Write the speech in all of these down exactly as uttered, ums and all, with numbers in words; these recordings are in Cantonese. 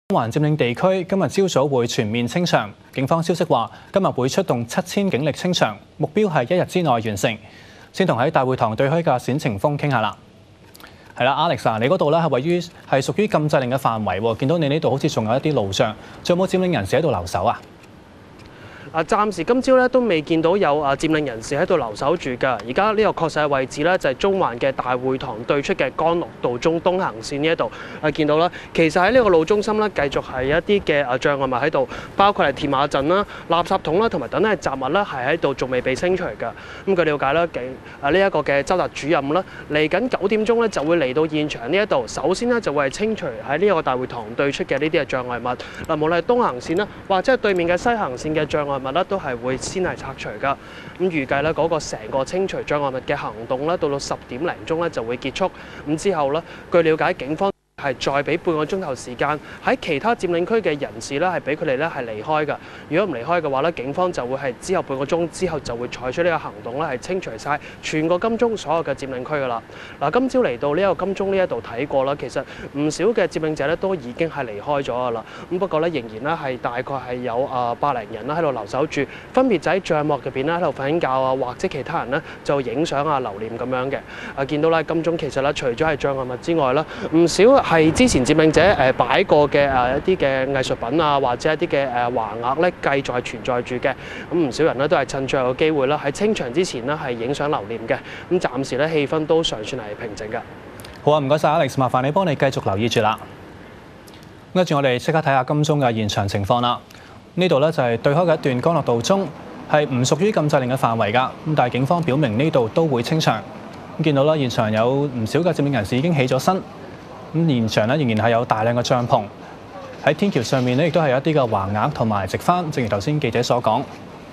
中環佔領地區今日朝早會全面清場，警方消息話今日會出動七千警力清場，目標係一日之內完成。先同喺大會堂對開嘅冼晴峰傾下啦。係啦 ，Alex 啊，你嗰度咧係位於係屬於禁制令嘅範圍喎，見到你呢度好似仲有一啲路障，仲有冇佔領人士喺度留守啊？ 啊，暫時今朝咧都未見到有啊佔領人士喺度留守住㗎。而家呢個確實嘅位置咧就係中環嘅大會堂對出嘅干諾道中東行線呢一度。啊，見到啦，其實喺呢個路中心咧繼續係一啲嘅啊障礙物喺度，包括係鐵馬陣啦、垃圾桶啦同埋等等嘅雜物啦，係喺度仲未被清除㗎。咁據了解啦，警啊呢一個嘅周達主任啦，嚟緊九點鐘咧就會嚟到現場呢一度，首先咧就會係清除喺呢一個大會堂對出嘅呢啲嘅障礙物。嗱，無論係東行線啦，或者係對面嘅西行線嘅障礙物咧，都係會先係拆除㗎。咁預計咧嗰個成個清除障礙物嘅行動咧，到到十點零鐘咧就會結束。咁之後咧，據了解警方係再俾半個鐘頭時間喺其他佔領區嘅人士咧，係俾佢哋咧係離開㗎。如果唔離開嘅話咧，警方就會係之後半個鐘之後就會採取呢個行動咧，係清除晒全個金鐘所有嘅佔領區㗎啦。嗱，今朝嚟到呢一個金鐘呢一度睇過啦，其實唔少嘅佔領者咧都已經係離開咗㗎啦。咁不過咧仍然咧係大概係有啊百零人啦喺度留守住，分別就喺帳幕入邊咧喺度瞓緊覺啊，或者其他人咧就影相啊留念咁樣嘅。啊，見到咧金鐘其實咧除咗係障礙物之外啦，唔少係之前佔領者誒擺過嘅誒一啲嘅藝術品啊，或者一啲嘅誒橫額咧，繼續係存在住嘅。咁唔少人咧都係趁最後嘅機會啦，喺清場之前呢係影相留念嘅。咁暫時咧氣氛都尚算係平靜㗎。 好啊，唔該晒 Alex， 麻煩你幫你繼續留意住啦。跟住我哋即刻睇下金鐘嘅現場情況啦。呢度咧就係對開嘅一段干諾道中，係唔屬於禁制令嘅範圍㗎。咁但係警方表明呢度都會清場。咁見到啦，現場有唔少嘅佔領人士已經起咗身。咁現場咧仍然係有大量嘅帳篷，喺天橋上面咧亦都係有一啲嘅橫額同埋直幡，正如頭先記者所講。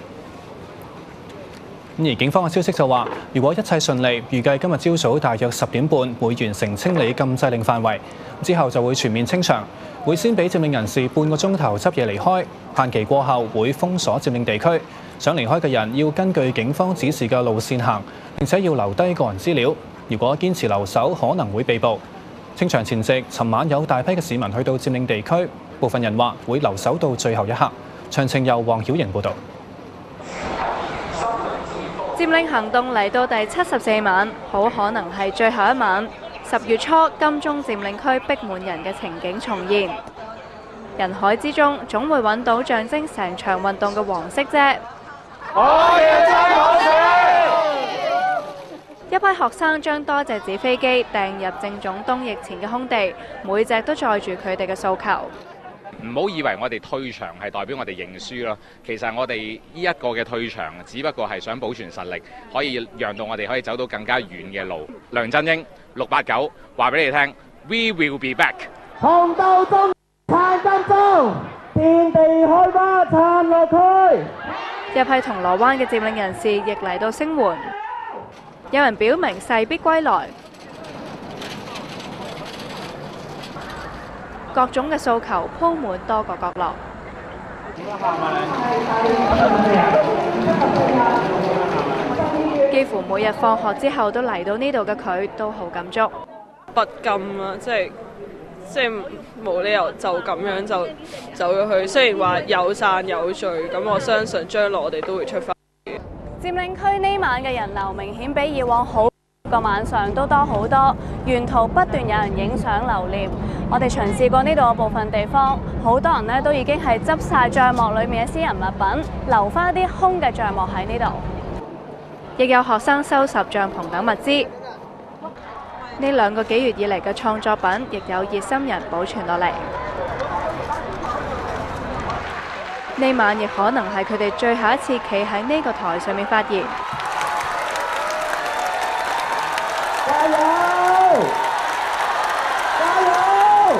咁而警方嘅消息就話，如果一切順利，預計今日朝早大約十點半會完成清理禁制令範圍，之後就會全面清場，會先俾佔領人士半個鐘頭執嘢離開，限期過後會封鎖佔領地區。想離開嘅人要根據警方指示嘅路線行，並且要留低個人資料。如果堅持留守，可能會被捕。清場前夕，尋晚有大批嘅市民去到佔領地區，部分人話會留守到最後一刻。詳情由黃曉瑩報導。 佔領行動嚟到第七十四晚，好可能係最後一晚。十月初，金鐘佔領區逼滿人嘅情景重現，人海之中總會揾到象徵成場運動嘅黃色遮。 我哋真好笑！ 一批學生將多隻紙飛機掟入正總東翼前嘅空地，每隻都載住佢哋嘅訴求。 唔好以為我哋退場係代表我哋認輸咯，其實我哋呢一個嘅退場，只不過係想保存實力，可以讓到我哋可以走到更加遠嘅路。梁振英六八九話俾你聽 ，We will be back。 紅豆中撐金鐘，遍地開花撐落區。 一批銅鑼灣嘅佔領人士亦嚟到聲援。有人表明勢必歸來，各種嘅訴求鋪滿多個角落。幾乎每日放學之後都嚟到呢度嘅佢，都好感觸。 不甘啊，即係即係冇理由就咁樣就走咗去。雖然話有讚有序，咁我相信將來我哋都會出翻。 佔領區呢晚嘅人流明顯比以往好，個晚上都多好多，沿途不斷有人影相留念。我哋巡視過呢度嘅部分地方，好多人呢都已經係執晒帳幕裏面嘅私人物品，留翻啲空嘅帳幕喺呢度。亦有學生收拾帳篷等物資。呢兩個幾月以嚟嘅創作品，亦有熱心人保存落嚟。呢晚亦可能係佢哋最後一次企喺呢個台上面發言。 加油！加油！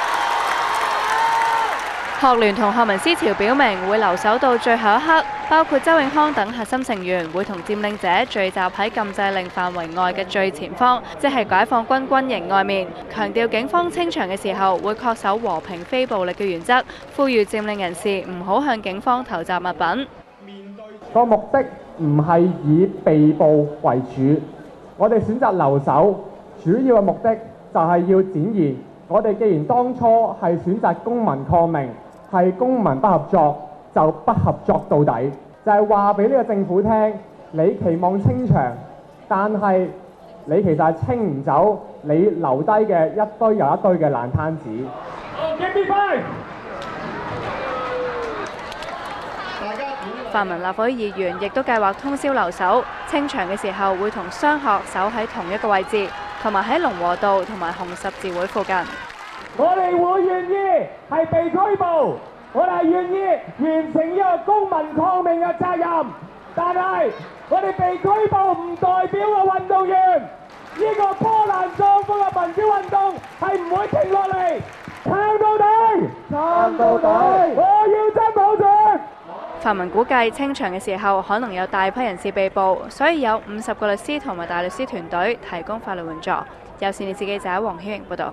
學聯同學民思潮表明會留守到最後一刻，包括周永康等核心成員會同佔領者聚集喺禁制令範圍外嘅最前方，即係解放軍軍營外面。強調警方清場嘅時候會恪守和平非暴力嘅原則，呼籲佔領人士唔好向警方投擲物品。 個目的唔係以被捕為主，我哋選擇留守，主要嘅目的就係要展現我哋既然當初係選擇公民抗命，係公民不合作，就不合作到底，就係話俾呢個政府聽，你期望清場，但係你其實係清唔走你留低嘅一堆又一堆嘅爛攤子。 泛民立法會議員亦都計劃通宵留守，清場嘅時候會同雙學守喺同一個位置，同埋喺龍和道同埋紅十字會附近。 我哋會願意係被拘捕，我哋願意完成呢個公民抗命嘅責任，但係我哋被拘捕唔代表個運動員，呢個波瀾壯闊嘅民主運動係唔會停落嚟，撐到底，撐到底，我要真普選。 泛民估計清場嘅時候可能有大批人士被捕，所以有五十個律師同埋大律師團隊提供法律援助。有線電視記者黃曉瑩報導。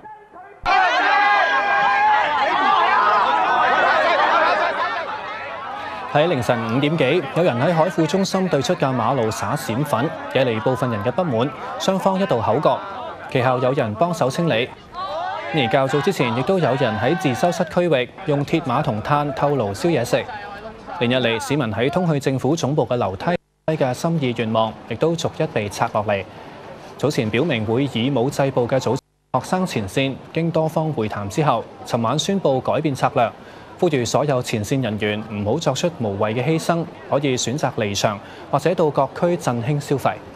喺凌晨五點幾，有人喺海富中心對出嘅馬路灑閃粉，惹嚟部分人嘅不滿，雙方一度口角。其後有人幫手清理。而較早之前，亦都有人喺自修室區域用鐵馬同炭透爐燒嘢食。連日嚟，市民喺通去政府總部嘅樓梯嘅心意願望，亦都逐一被拆落嚟。早前表明會以武制暴嘅組織學生前線，經多方會談之後，尋晚宣布改變策略，呼籲所有前線人員唔好作出無謂嘅犧牲，可以選擇離場或者到各區振興消費。